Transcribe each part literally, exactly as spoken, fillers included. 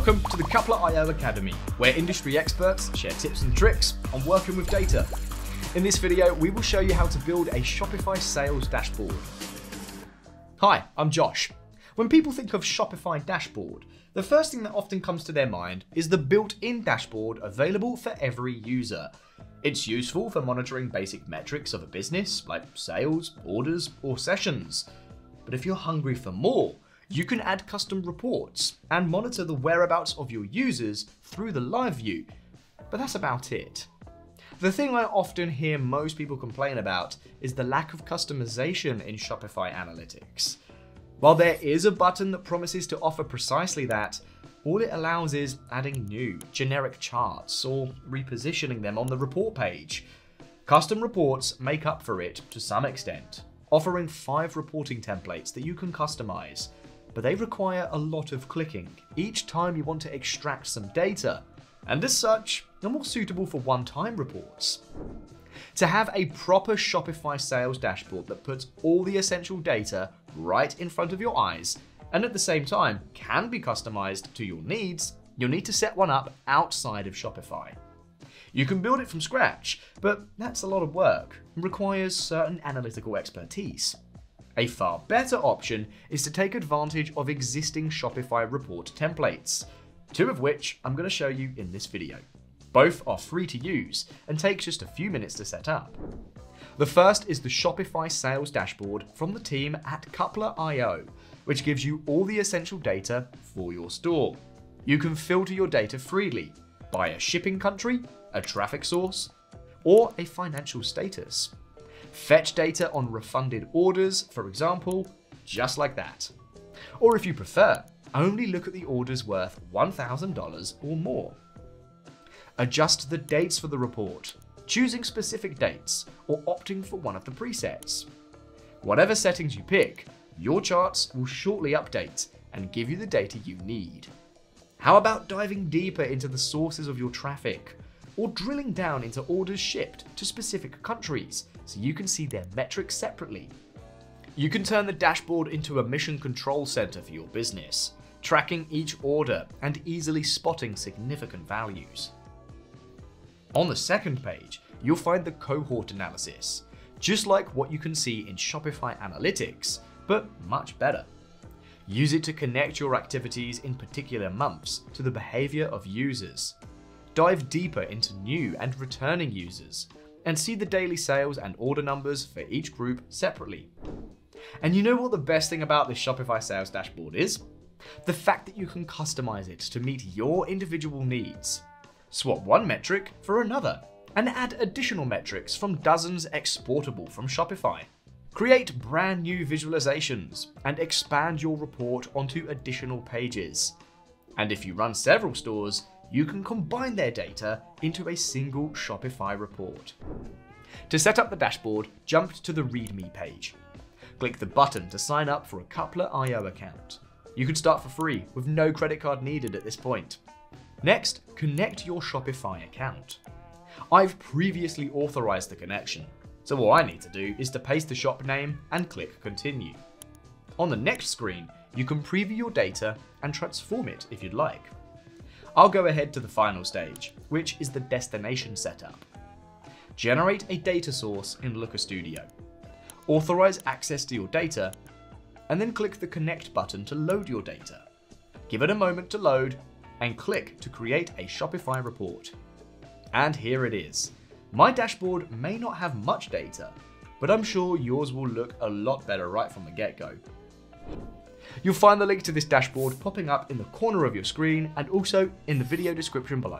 Welcome to the Coupler dot i o Academy, where industry experts share tips and tricks on working with data. In this video, we will show you how to build a Shopify sales dashboard. Hi, I'm Josh. When people think of Shopify dashboard, the first thing that often comes to their mind is the built-in dashboard available for every user. It's useful for monitoring basic metrics of a business, like sales, orders, or sessions. But if you're hungry for more, you can add custom reports and monitor the whereabouts of your users through the live view. But that's about it. The thing I often hear most people complain about is the lack of customization in Shopify Analytics. While there is a button that promises to offer precisely that, all it allows is adding new, generic charts or repositioning them on the report page. Custom reports make up for it to some extent, offering five reporting templates that you can customize, but they require a lot of clicking each time you want to extract some data, and as such, are more suitable for one-time reports. To have a proper Shopify sales dashboard that puts all the essential data right in front of your eyes, and at the same time can be customized to your needs, you'll need to set one up outside of Shopify. You can build it from scratch, but that's a lot of work and requires certain analytical expertise. A far better option is to take advantage of existing Shopify report templates, two of which I'm going to show you in this video. Both are free to use and take just a few minutes to set up. The first is the Shopify sales dashboard from the team at Coupler dot i o, which gives you all the essential data for your store. You can filter your data freely by a shipping country, a traffic source, or a financial status. Fetch data on refunded orders, for example, just like that. Or if you prefer, only look at the orders worth one thousand dollars or more. Adjust the dates for the report, choosing specific dates or opting for one of the presets. Whatever settings you pick, your charts will shortly update and give you the data you need. How about diving deeper into the sources of your traffic, or drilling down into orders shipped to specific countries so you can see their metrics separately? You can turn the dashboard into a mission control center for your business, tracking each order and easily spotting significant values. On the second page, you'll find the cohort analysis, just like what you can see in Shopify Analytics, but much better. Use it to connect your activities in particular months to the behavior of users. Dive deeper into new and returning users, and see the daily sales and order numbers for each group separately. And you know what the best thing about this Shopify sales dashboard is? The fact that you can customize it to meet your individual needs. Swap one metric for another, and add additional metrics from dozens exportable from Shopify. Create brand new visualizations, and expand your report onto additional pages. And if you run several stores, you can combine their data into a single Shopify report. To set up the dashboard, jump to the README page. Click the button to sign up for a Coupler dot i o account. You can start for free with no credit card needed at this point. Next, connect your Shopify account. I've previously authorized the connection, so all I need to do is to paste the shop name and click continue. On the next screen, you can preview your data and transform it if you'd like. I'll go ahead to the final stage, which is the destination setup. Generate a data source in Looker Studio. Authorize access to your data, and then click the connect button to load your data. Give it a moment to load, and click to create a Shopify report. And here it is. My dashboard may not have much data, but I'm sure yours will look a lot better right from the get-go. You'll find the link to this dashboard popping up in the corner of your screen and also in the video description below.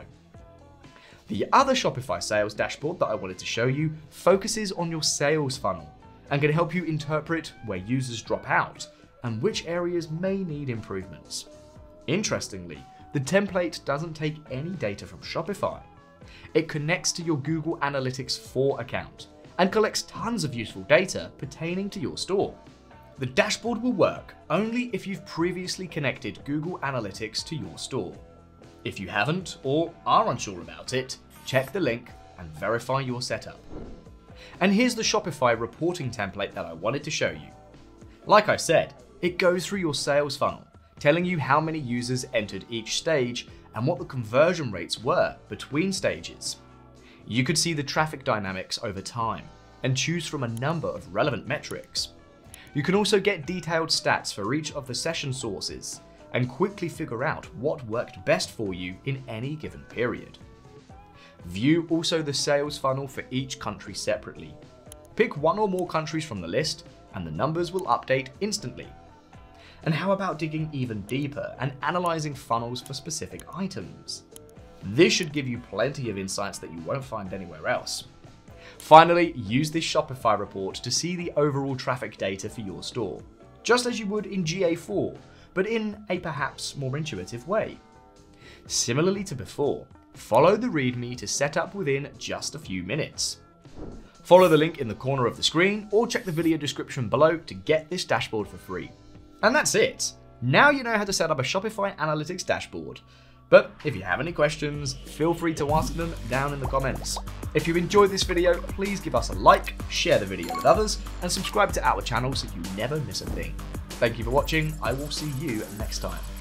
The other Shopify sales dashboard that I wanted to show you focuses on your sales funnel and can help you interpret where users drop out and which areas may need improvements. Interestingly, the template doesn't take any data from Shopify. It connects to your Google Analytics four account and collects tons of useful data pertaining to your store. The dashboard will work only if you've previously connected Google Analytics to your store. If you haven't or are unsure about it, check the link and verify your setup. And here's the Shopify reporting template that I wanted to show you. Like I said, it goes through your sales funnel, telling you how many users entered each stage and what the conversion rates were between stages. You could see the traffic dynamics over time and choose from a number of relevant metrics. You can also get detailed stats for each of the session sources and quickly figure out what worked best for you in any given period. View also the sales funnel for each country separately. Pick one or more countries from the list and the numbers will update instantly. And how about digging even deeper and analyzing funnels for specific items? This should give you plenty of insights that you won't find anywhere else. Finally, use this Shopify report to see the overall traffic data for your store, just as you would in G A four, but in a perhaps more intuitive way. Similarly to before, follow the README to set up within just a few minutes. Follow the link in the corner of the screen or check the video description below to get this dashboard for free. And that's it. Now you know how to set up a Shopify Analytics dashboard. But if you have any questions, feel free to ask them down in the comments. If you enjoyed this video, please give us a like, share the video with others, and subscribe to our channel so you never miss a thing. Thank you for watching. I will see you next time.